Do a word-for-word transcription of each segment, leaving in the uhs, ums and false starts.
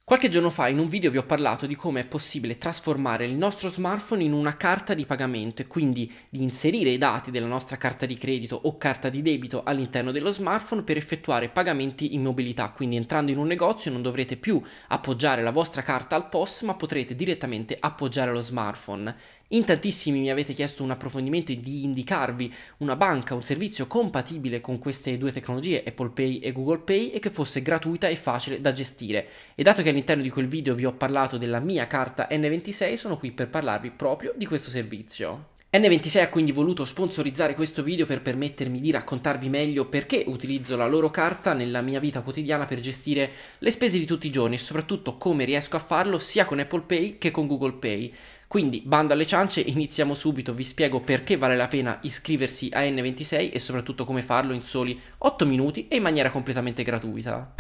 Qualche giorno fa in un video vi ho parlato di come è possibile trasformare il nostro smartphone in una carta di pagamento e quindi di inserire i dati della nostra carta di credito o carta di debito all'interno dello smartphone per effettuare pagamenti in mobilità. Quindi entrando in un negozio non dovrete più appoggiare la vostra carta al P O S, ma potrete direttamente appoggiare lo smartphone. In tantissimi mi avete chiesto un approfondimento e di indicarvi una banca, un servizio compatibile con queste due tecnologie, Apple Pay e Google Pay, e che fosse gratuita e facile da gestire. E dato che all'interno di quel video vi ho parlato della mia carta N ventisei, sono qui per parlarvi proprio di questo servizio. N ventisei ha quindi voluto sponsorizzare questo video per permettermi di raccontarvi meglio perché utilizzo la loro carta nella mia vita quotidiana per gestire le spese di tutti i giorni e soprattutto come riesco a farlo sia con Apple Pay che con Google Pay. Quindi, bando alle ciance, iniziamo subito, vi spiego perché vale la pena iscriversi a N ventisei e soprattutto come farlo in soli otto minuti e in maniera completamente gratuita.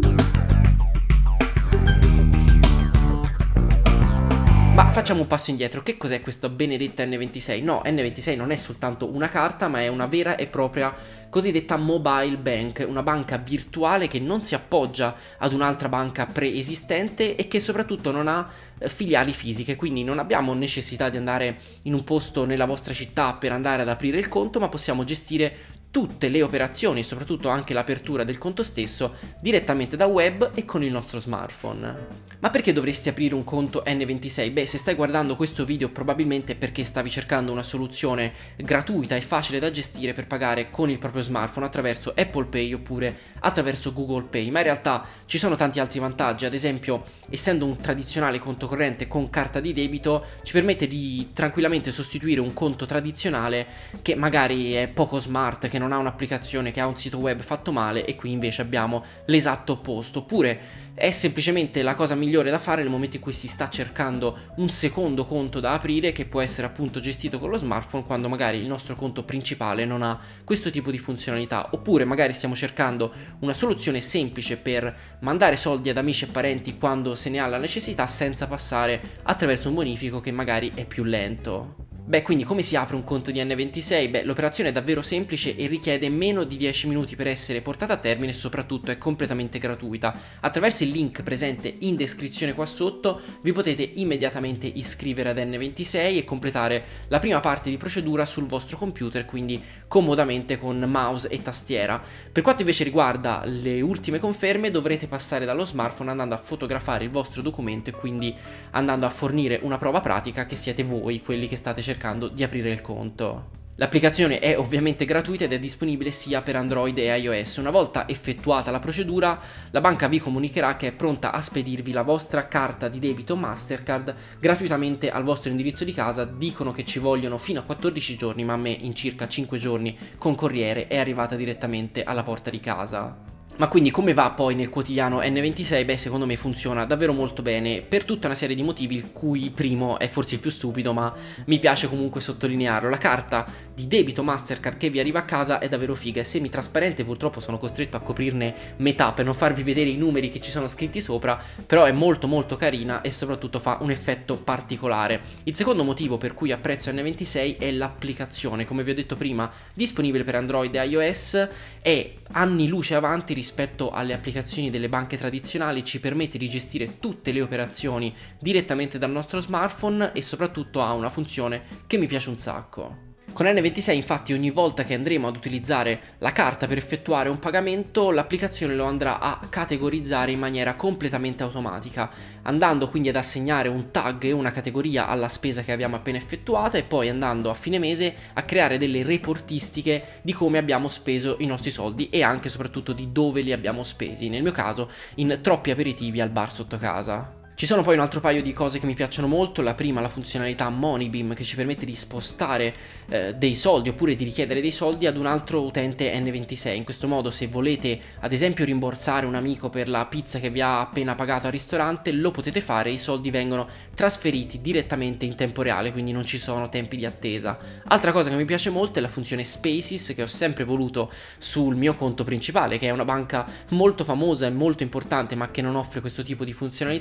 Ma facciamo un passo indietro, che cos'è questa benedetta N ventisei? No, N ventisei non è soltanto una carta, ma è una vera e propria cosiddetta mobile bank, una banca virtuale che non si appoggia ad un'altra banca preesistente e che soprattutto non ha eh, filiali fisiche, quindi non abbiamo necessità di andare in un posto nella vostra città per andare ad aprire il conto, ma possiamo gestire tutte le operazioni e soprattutto anche l'apertura del conto stesso direttamente da web e con il nostro smartphone. Ma perché dovresti aprire un conto N ventisei? Beh, se stai guardando questo video probabilmente è perché stavi cercando una soluzione gratuita e facile da gestire per pagare con il proprio smartphone attraverso Apple Pay oppure attraverso Google Pay, ma in realtà ci sono tanti altri vantaggi. Ad esempio, essendo un tradizionale conto corrente con carta di debito, ci permette di tranquillamente sostituire un conto tradizionale che magari è poco smart, che non ha un'applicazione, che ha un sito web fatto male, e qui invece abbiamo l'esatto opposto. Oppure è semplicemente la cosa migliore da fare nel momento in cui si sta cercando un secondo conto da aprire, che può essere appunto gestito con lo smartphone quando magari il nostro conto principale non ha questo tipo di funzionalità. Oppure magari stiamo cercando una soluzione semplice per mandare soldi ad amici e parenti quando se ne ha la necessità, senza passare attraverso un bonifico che magari è più lento. Beh, quindi come si apre un conto di N ventisei? Beh, l'operazione è davvero semplice e richiede meno di dieci minuti per essere portata a termine e soprattutto è completamente gratuita. Attraverso il link presente in descrizione qua sotto vi potete immediatamente iscrivere ad N ventisei e completare la prima parte di procedura sul vostro computer, quindi comodamente con mouse e tastiera. Per quanto invece riguarda le ultime conferme, dovrete passare dallo smartphone andando a fotografare il vostro documento e quindi andando a fornire una prova pratica che siete voi quelli che state cercando di aprire il conto. L'applicazione è ovviamente gratuita ed è disponibile sia per Android e iOS. Una volta effettuata la procedura, la banca vi comunicherà che è pronta a spedirvi la vostra carta di debito Mastercard gratuitamente al vostro indirizzo di casa. Dicono che ci vogliono fino a quattordici giorni, ma a me in circa cinque giorni con corriere è arrivata direttamente alla porta di casa. Ma quindi come va poi nel quotidiano N ventisei? Beh, secondo me funziona davvero molto bene per tutta una serie di motivi, il cui primo è forse il più stupido, ma mi piace comunque sottolinearlo. La carta di debito Mastercard che vi arriva a casa è davvero figa, è semitrasparente, purtroppo sono costretto a coprirne metà per non farvi vedere i numeri che ci sono scritti sopra, però è molto molto carina e soprattutto fa un effetto particolare. Il secondo motivo per cui apprezzo N ventisei è l'applicazione, come vi ho detto prima, disponibile per Android e iOS, è anni luce avanti rispetto alle applicazioni delle banche tradizionali, ci permette di gestire tutte le operazioni direttamente dal nostro smartphone e soprattutto ha una funzione che mi piace un sacco. Con N ventisei infatti ogni volta che andremo ad utilizzare la carta per effettuare un pagamento, l'applicazione lo andrà a categorizzare in maniera completamente automatica, andando quindi ad assegnare un tag e una categoria alla spesa che abbiamo appena effettuata e poi andando a fine mese a creare delle reportistiche di come abbiamo speso i nostri soldi e anche e soprattutto di dove li abbiamo spesi, nel mio caso in troppi aperitivi al bar sotto casa. Ci sono poi un altro paio di cose che mi piacciono molto. La prima, la funzionalità MoneyBeam, che ci permette di spostare eh, dei soldi oppure di richiedere dei soldi ad un altro utente N ventisei. In questo modo, se volete ad esempio rimborsare un amico per la pizza che vi ha appena pagato al ristorante, lo potete fare, i soldi vengono trasferiti direttamente in tempo reale, quindi non ci sono tempi di attesa. Altra cosa che mi piace molto è la funzione Spaces, che ho sempre voluto sul mio conto principale, che è una banca molto famosa e molto importante ma che non offre questo tipo di funzionalità.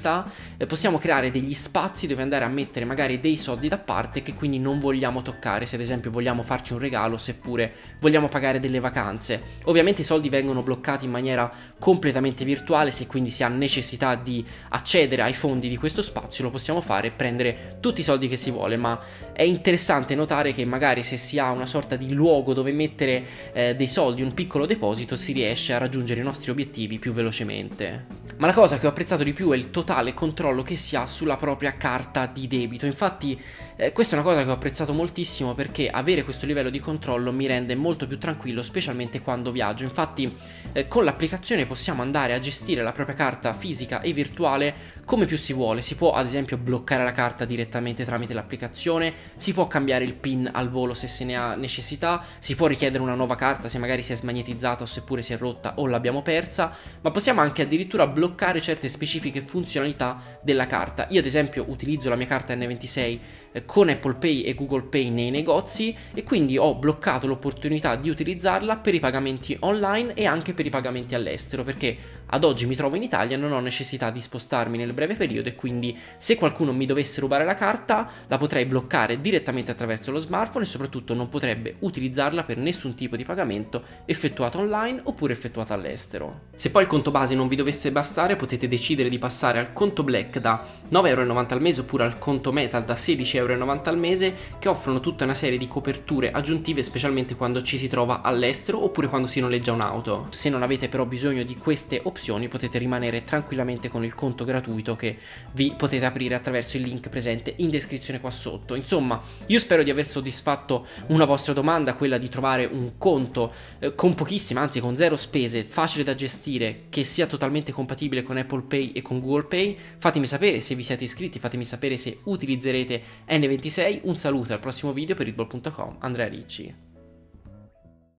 eh, possiamo creare degli spazi dove andare a mettere magari dei soldi da parte che quindi non vogliamo toccare, se ad esempio vogliamo farci un regalo, seppure vogliamo pagare delle vacanze. Ovviamente i soldi vengono bloccati in maniera completamente virtuale, se quindi si ha necessità di accedere ai fondi di questo spazio lo possiamo fare e prendere tutti i soldi che si vuole, ma è interessante notare che magari se si ha una sorta di luogo dove mettere eh, dei soldi, un piccolo deposito, si riesce a raggiungere i nostri obiettivi più velocemente. Ma la cosa che ho apprezzato di più è il totale controllo che si ha sulla propria carta di debito. Infatti eh, questa è una cosa che ho apprezzato moltissimo, perché avere questo livello di controllo mi rende molto più tranquillo, specialmente quando viaggio. Infatti eh, con l'applicazione possiamo andare a gestire la propria carta fisica e virtuale come più si vuole. Si può ad esempio bloccare la carta direttamente tramite l'applicazione, si può cambiare il PIN al volo se se ne ha necessità, si può richiedere una nuova carta se magari si è smagnetizzata o seppure si è rotta o l'abbiamo persa, ma possiamo anche addirittura bloccare certe specifiche funzionalità della carta. Io ad esempio utilizzo la mia carta N ventisei eh, con Apple Pay e Google Pay nei negozi, e quindi ho bloccato l'opportunità di utilizzarla per i pagamenti online e anche per i pagamenti all'estero, perché ad oggi mi trovo in Italia e non ho necessità di spostarmi nel breve periodo, e quindi se qualcuno mi dovesse rubare la carta la potrei bloccare direttamente attraverso lo smartphone, e soprattutto non potrebbe utilizzarla per nessun tipo di pagamento effettuato online oppure effettuato all'estero. Se poi il conto base non vi dovesse bastare, potete decidere di passare al conto Black da nove euro e novanta al mese oppure al conto Metal da sedici euro e novanta al mese, che offrono tutta una serie di coperture aggiuntive, specialmente quando ci si trova all'estero oppure quando si noleggia un'auto. Se non avete però bisogno di queste opzioni, potete rimanere tranquillamente con il conto gratuito che vi potete aprire attraverso il link presente in descrizione qua sotto. Insomma, io spero di aver soddisfatto una vostra domanda, quella di trovare un conto eh, con pochissime, anzi con zero spese, facile da gestire, che sia totalmente compatibile con Apple Pay e con Google Pay. Fatemi sapere se vi siete iscritti, fatemi sapere se utilizzerete N ventisei. Un saluto e al prossimo video per Readball punto com, Andrea Ricci.